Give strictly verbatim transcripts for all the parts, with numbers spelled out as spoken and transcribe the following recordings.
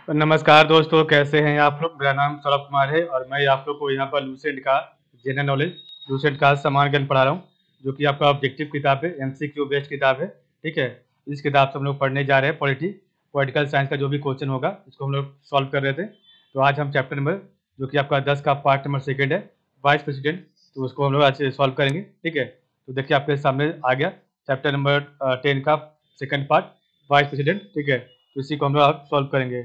नमस्कार दोस्तों, कैसे हैं आप लोग? मेरा नाम सौरभ कुमार है और मैं आप लोग को यहाँ पर लूसेंट का जनरल नॉलेज लूसेंट का सामान्य ज्ञान पढ़ा रहा हूँ, जो कि आपका ऑब्जेक्टिव किताब है, एमसीक्यू बेस्ड किताब है। ठीक है, इस किताब से हम लोग पढ़ने जा रहे हैं पॉलिटी पॉलिटिकल साइंस का जो भी क्वेश्चन होगा इसको हम लोग सॉल्व कर रहे थे। तो आज हम चैप्टर नंबर जो कि आपका दस का पार्ट नंबर सेकेंड है, वाइस प्रेसिडेंट, तो उसको हम लोग आज सॉल्व करेंगे। ठीक है, तो देखिए आपके सामने आ गया चैप्टर नंबर टेन का सेकेंड पार्ट, वाइस प्रेसिडेंट। ठीक है, तो इसी को हम लोग आज सॉल्व करेंगे।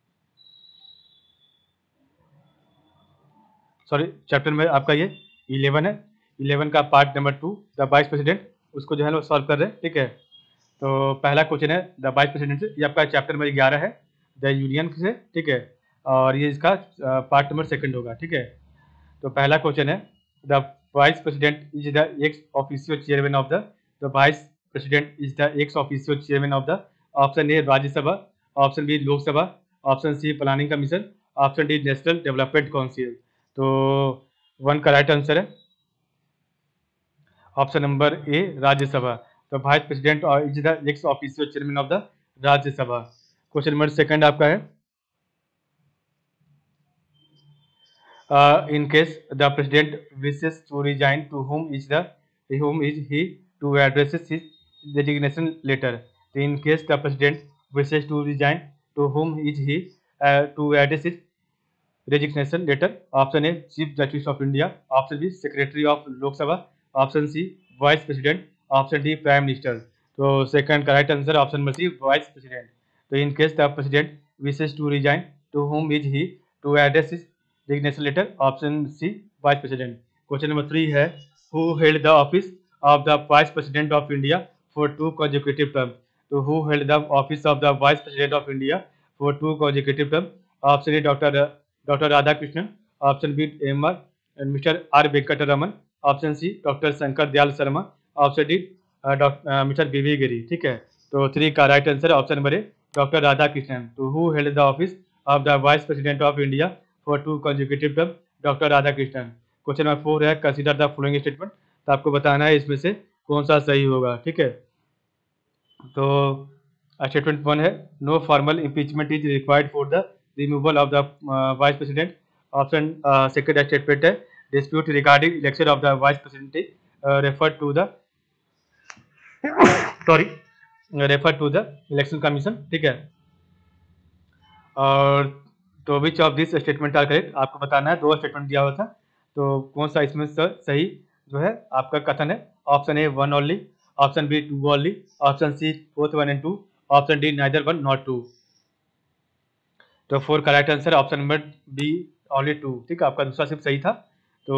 सॉरी, चैप्टर में आपका ये इलेवन है, इलेवन का part number two the vice president, उसको जो है लोग सॉल्व कर रहे हैं। ठीक है, तो पहला क्वेश्चन है द वाइस प्रेसिडेंट से, ये आपका चैप्टर नंबर ग्यारह है द यूनियन से। ठीक है, और ये इसका पार्ट नंबर सेकंड होगा। ठीक है, तो पहला क्वेश्चन है the vice president is the ex officio chairman of the the vice president is the ex officio chairman of the. Option A Rajya Sabha, option B Lok Sabha, option C planning commission, option D national development council. तो one का right answer है option number A Rajya Sabha. तो vice president is the ex officio chairman of the Rajya Sabha. Question number second आपका है in case the president wishes to resign to whom is the whom is he to addresses his resignation letter. तो in case the president wishes to resign to whom is he to address his resignation letter. Option A chief justice of India, option B secretary of Lok Sabha, option C vice president, option D prime minister. तो second का right answer option number C vice president. तो in case the president wishes to resign to whom is he to address his resignation letter, option C vice president. Question number three है who held the office of the vice president of India for two consecutive term. तो who held the office of the vice president of India for two consecutive term. Option A doctor doctor Radhakrishnan, option B M R mister R Venkataraman, option C doctor Shankar Dayal Sharma, option D mister B V Giri. ठीक है, तो three का right answer है option number A doctor Radhakrishnan. तो who held the office of the vice president of India for two consecutive term, doctor Radhakrishnan. Question number four है consider the following statement. तो आपको बताना है इसमें से कौन सा सही होगा। ठीक है, तो स्टेटमेंट वन है no formal impeachment is required for the removal of the vice president. Option second statement है dispute regarding election of the vice president refer to the sorry refer to the election commission. ठीक है, और तो which of this statement are correct, आपको बताना है। दो statement दिया हुआ था, तो कौन सा इसमें सही जो है आपका कथन है। Option A one only, option B two only, option C both one and two, option D neither one not two. तो फोर का right answer option number B only two. ठीक है, आपका दूसरा सिर्फ सही था। तो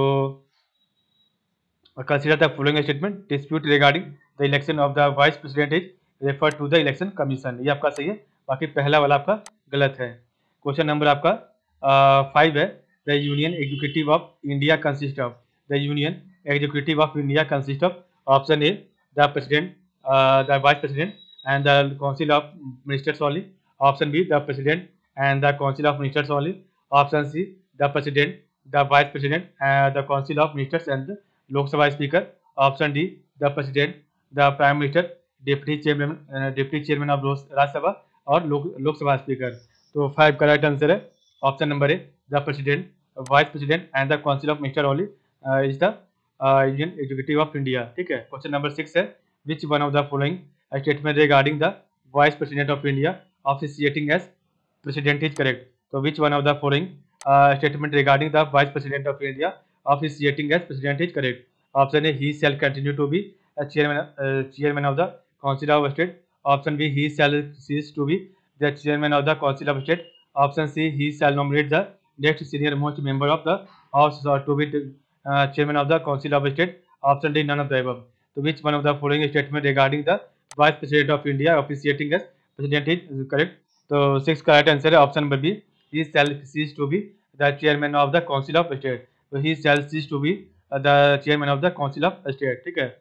consider the following statement dispute regarding the election of the vice president is refer to the election commission. ये आपका सही है, बाकी पहला वाला आपका गलत है। क्वेश्चन नंबर आपका फाइव है the union executive of India consist of. The union executive of India consist of. Option A the president the vice president and the council of ministers only, option B the president and the council of ministers only, option C the president, the vice president and the council of ministers and the lok sabha speaker, option D the president, the prime minister, deputy chairman uh, deputy chairman of rajya sabha और lok lok sabha speaker। तो five का right answer है option number A the president, vice president and the council of minister only is the union executive of India. ठीक है, question number six है which one of the following statement regarding the vice president of India officiating as president is correct। तो which one of the following uh, statement regarding the vice president of India officiating as president is correct। option A he shall continue to be a chairman uh, chairman of the council of state, option B he shall cease to be the chairman of the council of state, option C he shall nominate the next senior most member of the house or to be uh, chairman of the council of state, option D none of the above। तो which one of the following statement regarding the vice president of India officiating as president is correct। तो six का right answer है option number B he shall cease to be the chairman of the council of state. तो he shall cease to be the chairman of the council of state. ठीक है,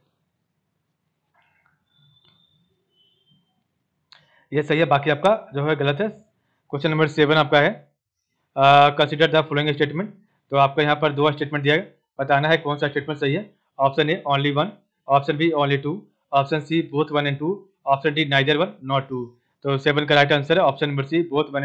ये सही है, बाकी आपका जो है गलत है। क्वेश्चन नंबर सेवन आपका है कंसिडर द फॉलोइंग स्टेटमेंट। तो आपको यहाँ पर दो स्टेटमेंट दिया है, बताना है कौन सा स्टेटमेंट सही है। Option A only one, option B only two, option C both one and two, option D neither one not two. तो सेवन का राइट आंसर है option number C both one and two.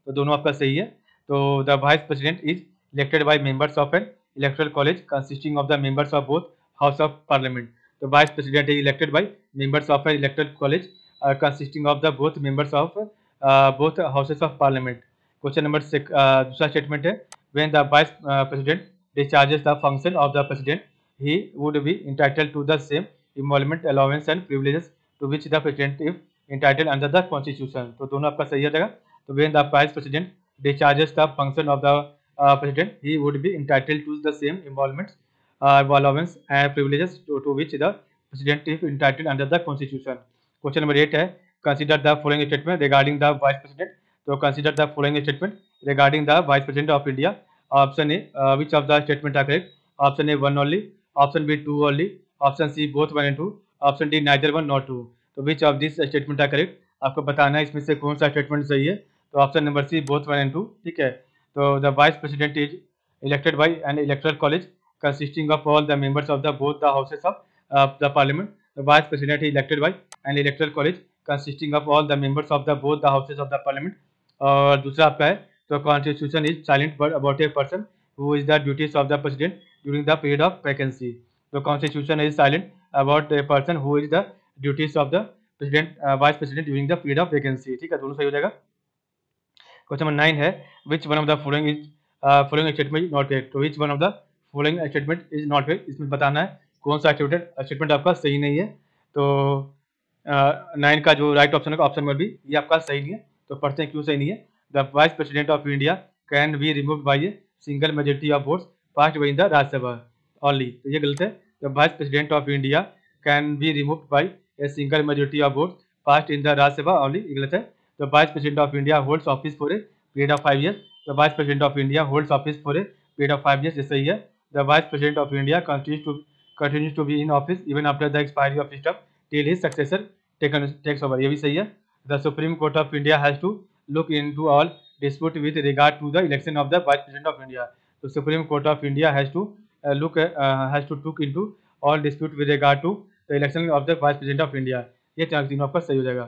तो दोनों आपका सही है। तो the vice president is elected by members of an electoral college consisting of the members of both house of parliament. तो vice president is elected by members of an electoral college consisting of the both members of both houses of parliament. Question number six, दूसरा statement है, when the vice president discharges the function of the president, he would be entitled to the same emolument, allowance and privileges to which the president is entitled under the constitution। तो दोनों आपका सही हो जाएगा। तो when the vice president discharges the function of the uh, president, he would be entitled to the same emoluments, uh, allowance and privileges to, to which the president is entitled under the constitution। Question number eight है, consider the following statement regarding the vice president। तो consider the following statement regarding the vice president of India। Option A, uh, which of the statement are correct? Option A one only, option B two only, option C both one and two, option D neither one nor two। तो which of these statement are correct? आपको बताना है इसमें से कौन सा statement सही है। तो option number C both one and two, ठीक है। तो the vice president is elected by an electoral college consisting of all the members of the both the houses of the parliament. The vice president is elected by an electoral college consisting of all the members of the both the houses of the parliament. और दूसरा आपका है, तो constitution is silent about a person who is the duties of the president during the period of vacancy। तो constitution is silent about a person who is the duties of the president uh, vice president during the period of vacancy। ठीक है, दोनों सही हो जाएगा। Question number nine है, which one of the following is uh, following statement is not correct। तो which one of the following statement is not correct, इसमें बताना है कौन सा स्टेटमेंट स्टेटमेंट आपका सही नहीं है। तो नाइन uh, का जो राइट ऑप्शन है ऑप्शन नंबर बी, ये आपका सही नहीं है। तो पढ़ते हैं क्यों सही नहीं है। The vice president of India can be removed by a single majority of votes passed by the Rajya Sabha only. तो ये गलत है। The vice president of India can be removed by a single majority of votes passed in the Rajya Sabha only, ये गलत है। The vice president of India holds office for a period of five years. The vice president of India holds office for a period of five years, ये सही है। The vice president of India continues to continues to be in office even after the expiry of his term till his successor taken takes over, ये भी सही है। The supreme court of India has to look into all dispute with regard to the election of the vice president of India. तो supreme court of India has to look has to look into all dispute with regard to the election of the vice president of India. ये तीनों आपका सही हो जाएगा।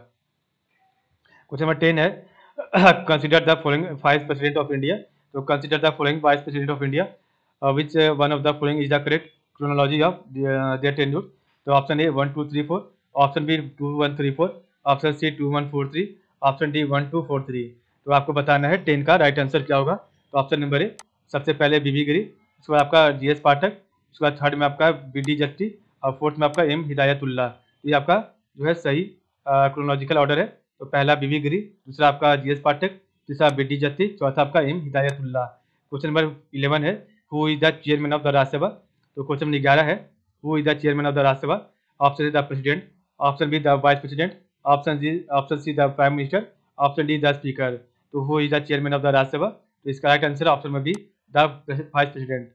Question number ten है, consider the following vice president of India. तो consider the following vice president of India, which one of the following is the correct chronology of their tenure. तो option A one two three four, option B two one three four, option C two one four three, option D one two four three. तो आपको बताना है ten का right answer क्या होगा। तो option number ए, सबसे पहले बीबी गिरी, उसके बाद आपका जी एस पाठक, उसके बाद थर्ड में आपका बी डी जट्टी और फोर्थ में आपका एम हिदायतुल्ला। तो ये आपका जो है सही क्रोनोलॉजिकल ऑर्डर है। तो पहला बीबी गिरी, दूसरा आपका जी एस पाठक, तीसरा बी डी जट्टी, चौथा आपका M Hidayatullah. Question number eleven है, who is the chairman of the Rajya Sabha. तो क्वेश्चन नंबर ग्यारह है, who is the chairman of the Rajya Sabha. Option A the president, option B the vice president, option D option C the prime minister, option D the speaker. तो who is the chairman of the Rajya Sabha. तो इसका right answer option में B the vice president.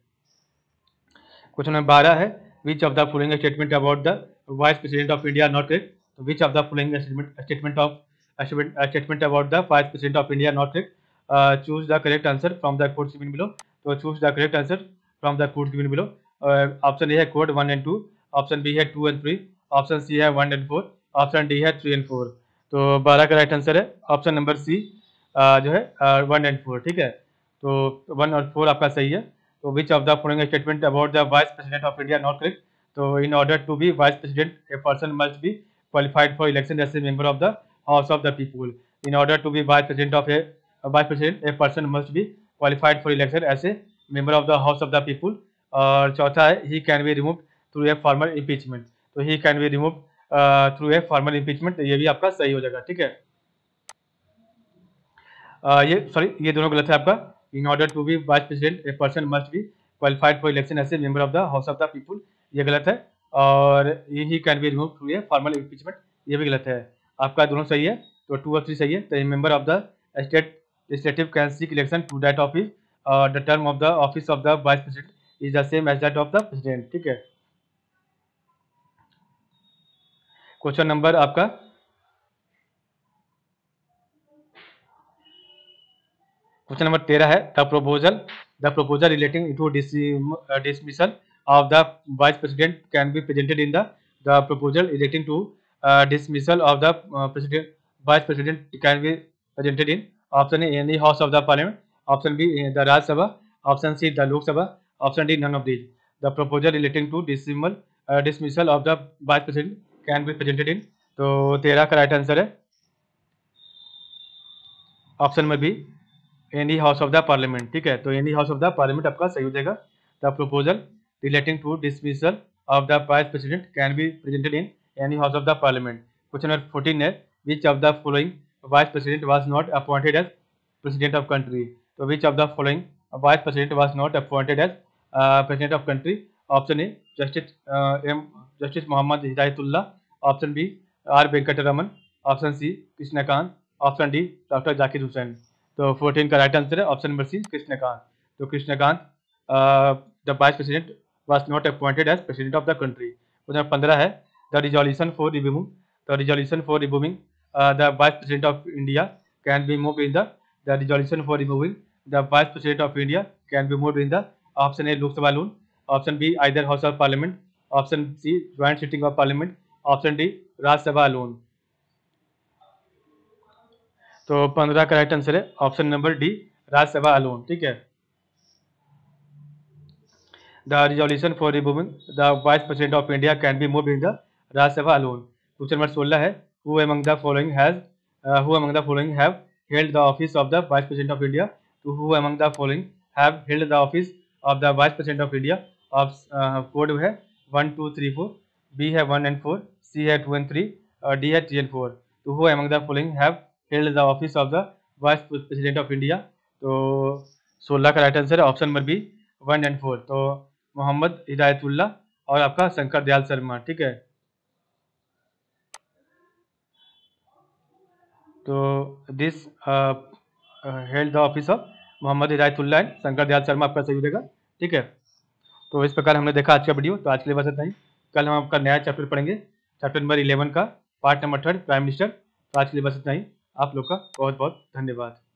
Question number बारह है, which of the following statement about the vice president of India not correct. तो which of the following statement of statement about the vice president of India not correct. Choose the correct answer from the codes given below. तो choose the correct answer from the codes given below. Option A है code one and two, option B है two and three, option C है one and four, option D है three and four. तो बारह का right answer है option number C जो है वन एंड फोर, ठीक है। तो वन और फोर आपका सही है। तो which of the following statement about the vice president of India not correct. तो in order to be vice president a person must be qualified for election as a member of the house of the people. In order to be vice president of a vice president a person must be qualified for election as a member of the house of the people. और चौथा है, ही can be remove through a formal impeachment. तो he can be remove through a formal impeachment, ये भी आपका सही हो जाएगा, ठीक है। Uh, ये सॉरी ये दोनों गलत है आपका। In order to be vice president a person must be qualified for election as a member of the house of the people, ये गलत है। और ये he can be remove through a formal impeachment, ये भी गलत है। आपका दोनों सही है। तो टू और थ्री सही है। तो a member of the state legislative can seek election to that office, the term of the office of the vice president is the same as that of the president, ठीक है। Question number आपका question number तेरह है, the proposal the proposal relating to dismissal of the vice president can be presented in the the proposal relating to dismissal of the president vice president can be presented in option A any house of the parliament, option B the Rajya Sabha, option C the Lok Sabha, option D none of these. The proposal relating to dismissal dismissal of the vice president can be presented in. तो तेरह का right answer है option में भी any house of the parliament. ठीक है, तो any house of the parliament आपका सही हो जाएगा। The proposal relating to dismissal of the vice president can be presented in any house of the parliament. Question number fourteen है, which of the following vice president was not appointed as president of country. तो which of the following vice president was not appointed as president of country. Option A justice M justice Mohammad Hidayatullah, option B R Venkataraman, option C Krishan Kant, option D doctor Zakir Hussain. तो fourteen का right answer है option number C Krishnakant. तो Krishan Kant the vice president was not appointed as president of the country. Question पंद्रह है, the resolution for removing the resolution for removing the vice president of India can be moved in the the resolution for removing the vice president of India can be moved in the option A Lok Sabha alone, option B either house of parliament, option C joint sitting of parliament, option D Rajya Sabha alone. तो पंद्रह का right answer है option number D Rajya Sabha alone. ठीक है, the resolution for removing the vice president of India can be moved in the Rajya Sabha alone. Question number सोलह है, who among the following has who among the following have held the office of the vice president of India. तो who among the following have held the office of the vice president of India. Code है one two three four, B है one and four, C है two and three, और D है three and four. तो who among the following have held the office of the vice president of India. तो सोलह का right answer है option number B one and four. तो मोहम्मद हिदायतुल्लाह और आपका शंकर दयाल शर्मा। ठीक है, तो this held the office of Mohammad Hidayatullah and Shankar Dayal Sharma आपका सही हो जाएगा। ठीक है, तो इस प्रकार हमने देखा आज का वीडियो। तो आज के लिए बस इतना ही। कल हम आपका नया चैप्टर पढ़ेंगे, चैप्टर नंबर इलेवन का part number third prime minister. तो आज के लिए बस इतना ही। आप लोग का बहुत बहुत धन्यवाद।